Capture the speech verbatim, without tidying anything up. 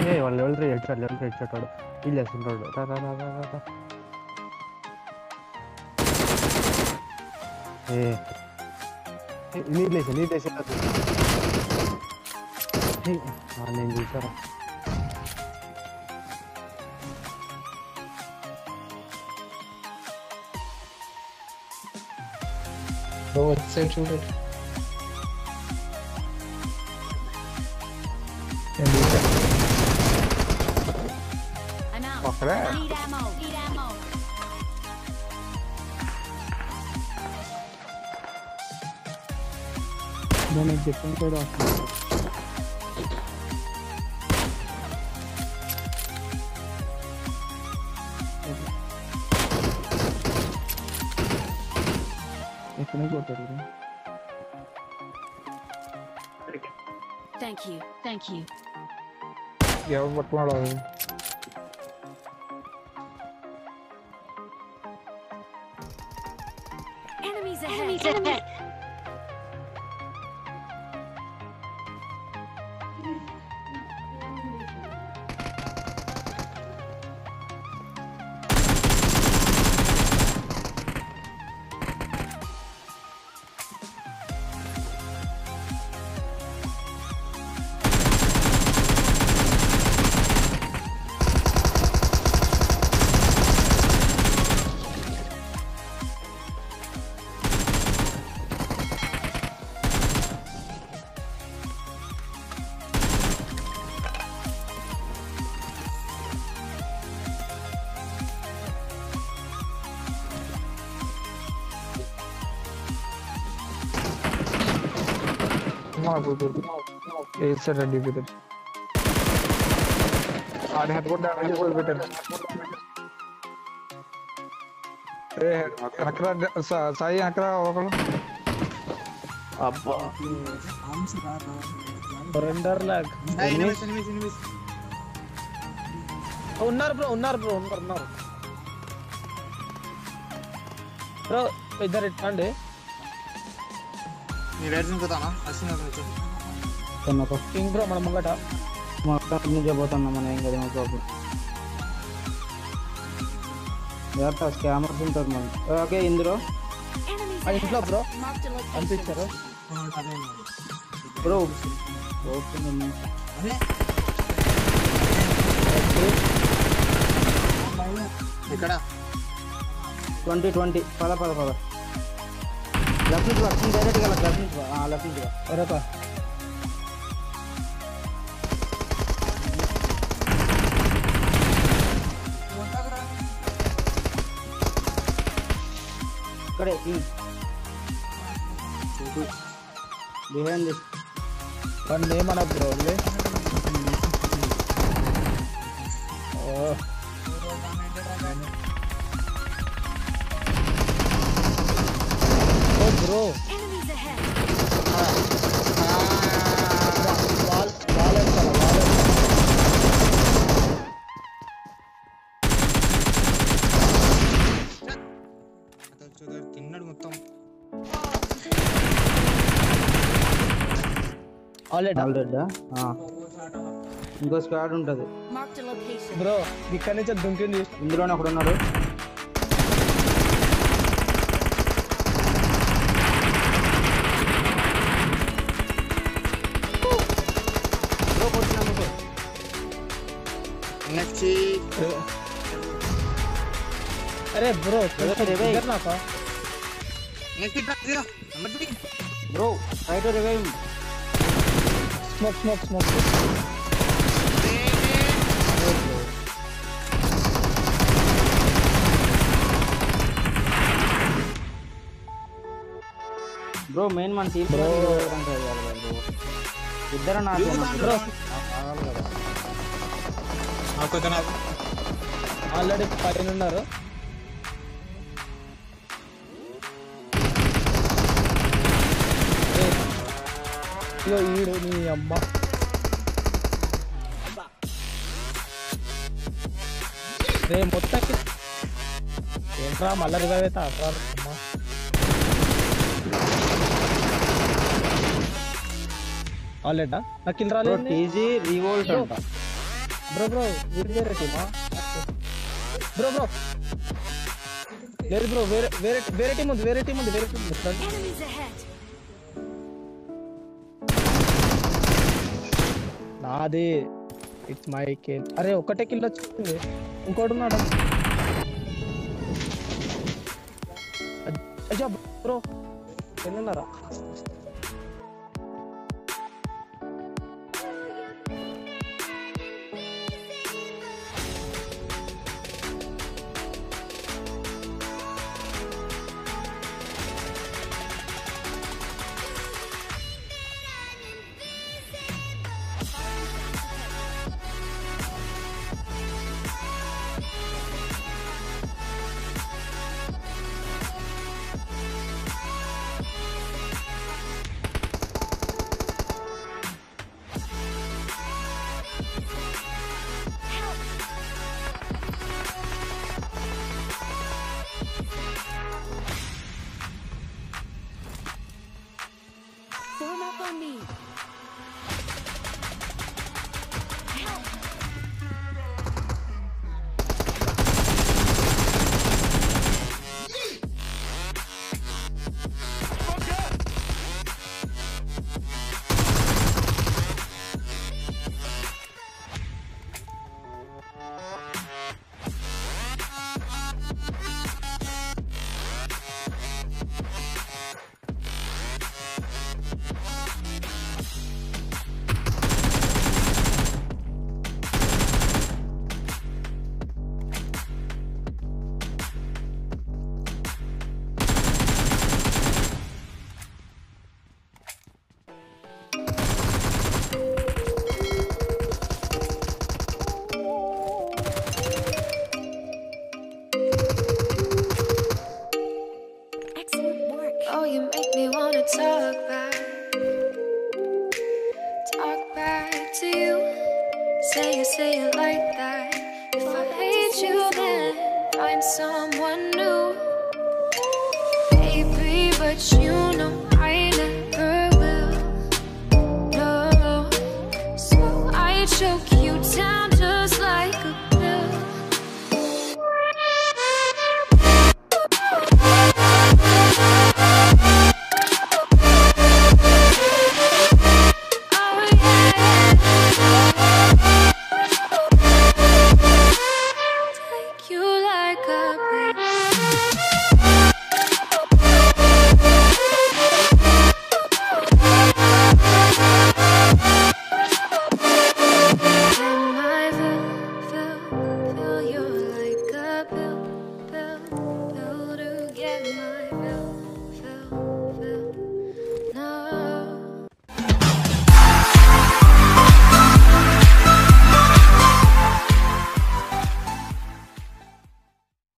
ఏ వాళ్ళు level three head shot level three head shot వాడు వీళ్ళు వేస్తుంటాడు రా రా రా రా రా ఏ నీళ్ళు వేసా నీళ్ళు వేసా నేను చూసారా Bro, what side shoot it? I'm out. Fuck that. Need ammo. Need ammo. No, no, different side off. Thank you. Thank you. Yeah, what model? Enemies ahead. Enemies ahead. No, good, good. It's a ready with it. I had good damage with it. Hey, Akra, Sai Akra, Okolo. అబ్బా surrender లాగ్ ఉన్నారు bro ఉన్నారు bro ఉన్నారు ఉన్నారు bro ఇద్దరు ఇట్టండి king bro మన ముంగట మా అక్క నుంచి పోతున్నా మన ఏం కదా ప్రాబ్లం లేకపోతే స్కామర్స్ ఉంటారు మన ఓకే ఇందులో ఇంట్లో బ్రో అనిపించారు బ్రో ఇక్కడ ట్వంటీ ట్వంటీ పద పద పద లెఫ్ట్ నుంచి లెఫ్ట్ నుంచి డైరెక్ట్గా లెఫ్ట్ నుంచి లెఫ్ట్ నుంచి ఎరక ఇక్కడే బిహైండ్ దిస్ వన్ నేమ్ అన్న బ్రో ఓ bro Enemies ahead. Wall wall ఎక్కడ వాల్ తిన్నాడు మొత్తం ఆల్రెడీ ఆల్రెడీ ఇంకో స్క్వాడ్ ఉంటుంది Marked a location. బ్రో ఇక్కడ నుంచి దుంకింది ఇందులోనే ఒకడు ఉన్నాడు బ్రో కొట్టినా మీకు NxT అరే బ్రో రివైవ్ నాకా NxT track zero number three bro try to revive smoke smoke smoke bro main మన టీం బ్రో ఇద్దరు నా బ్రో ఆల్రెడీ పైన ఉన్నారు ఈడు నీ అమ్మ రే మొత్తానికి ఏంట్రా మళ్ళా రివైవ్ అవుతా అట్రా అమ్మా ఆల్రెడీ నాకు కిల్ రాలేదు టీజీ రివోల్ట్ అంట బ్రో బ్రో వీడి వేరే టీమా బ్రో బ్రో లేదు బ్రో వేరే వేరే వేరే టీం ఉంది వేరే టీం ఉంది వేరే టీం ఉంది Enemies ahead. నాది ఇట్స్ మై కిల్ అరే ఒకటే కిల్ వచ్చింది ఇంకోటి ఉన్నాడు అయ్యా బ్రో ఎన్నున్నారా Form up on me. Help. Excellent work. Oh, you make me wanna talk back, talk back to you. Say it, say it like that. If I hate you, then find someone new, baby. But you know I never will. No, so I choke